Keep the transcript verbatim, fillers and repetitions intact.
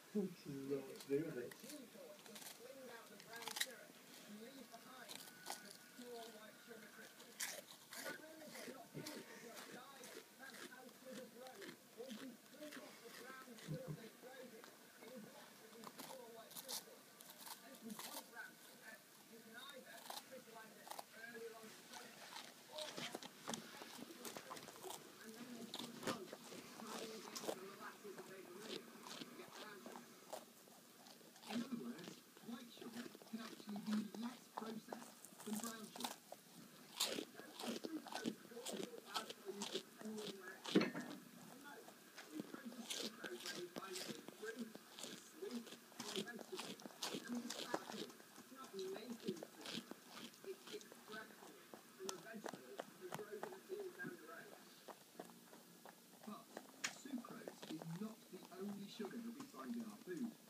She doesn't know what to do with it. In other words, white sugar can actually be less processed than brown sugar. But sucrose is not the only sugar that we find in our food.